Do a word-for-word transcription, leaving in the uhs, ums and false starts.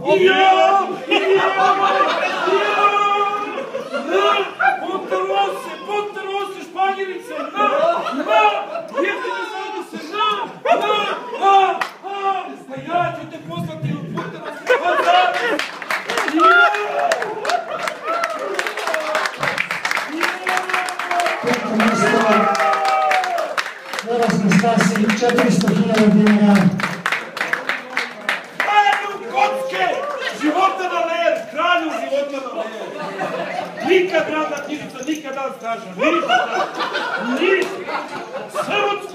Ja! Pontarose, Pontarose, Španjerice, na, na, jeftine zadnice, na, na, a, a, pa ja ću te poslati u Pontarose, pa zadnice, Peto mjesto, Nerazne Stasi, četiristo hiljada dinara. kralju kocke, života na led, kralju života na led. Nikad radna knjižica, nikad dan straža, nikad, nikad, samo